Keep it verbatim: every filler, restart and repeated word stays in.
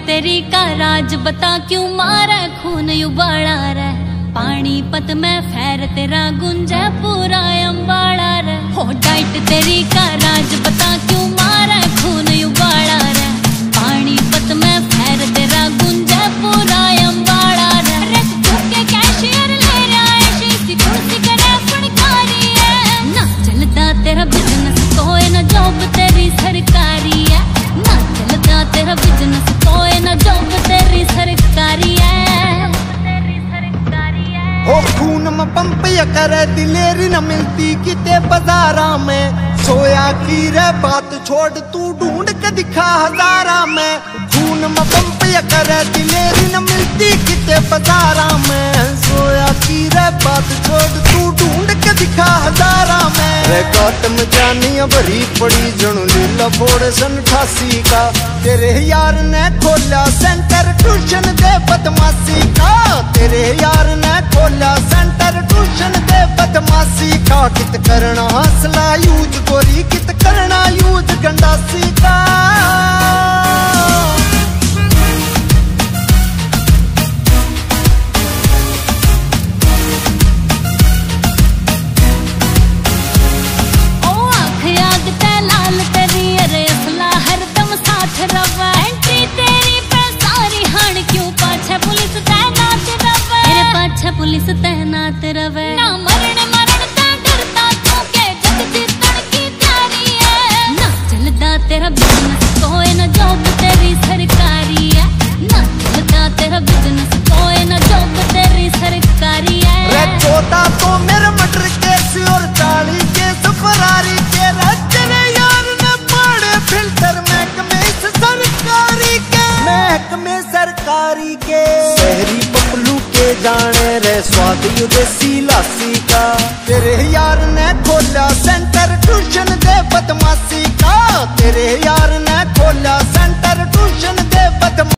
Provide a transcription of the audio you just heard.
तेरी का राज बता क्यों मारे खून उबाला रे। पानीपत में फैर तेरा गुंजे पूरा अम्बाड़ा रे। हो डाइट तेरी का राज बता क्यों मारे खून उबाला रे। पानीपत में फैर तेरा गुंजे पूरा अम्बाड़ा रे। रख चुके कैशियर ले रहा है शीशी कुर्सी करे फड़कारी है। ना चलता तेरा बिजनेस कोई ना जॉब तेरी सरकारी है। ना चलता तेरा बिजनेस कोई ना जॉब तेरी सरकारी है। ओ खून में पंप या करे दिलेरी न मिलती किते बाजारा में। सोया की रे बात छोड़ तू ढूंढ के दिखा हजारा में। खून में पंप या करे दिलेरी न मिलती किते बाजारा में। सोया की रे बात छोड़ तू ढूंढ के दिखा हजारा में। रे काट में जानी भरी पड़ी जणु लीला फोड़ सन अठासी का। तेरे यार ने खोला सेंटर ट्यूशन दे बदमाशी का। तेरे यार ने खोला सेंटर ट्यूशन दे बदमाशी का। कित करना हौसला यूज गोरी कित करना यूज गंडासी का। पुलिस तैनात रवे ना मरण मरण ता डरता तू के जग जीतन की तैयारी है। ना चलता तेरा बिजनेस कोई ना जॉब तेरी सरकारी है। ना चलता तेरा बिजनेस कोई ना जॉब तेरी सरकारी है। रे चौथा तो मेरे मटर केस और चाली केस फरारी के। तेरे यार ने पाड़े फिल्टर महकमे सरकारी के। महकमे सरकारी के शहरी पपलू के जाने रे स्वाद देसी लासी का। तेरे यार ने खोला सेंटर ट्यूशन दे बदमाशी का। तेरे यार ने खोला सेंटर ट्यूशन दे बदमाशी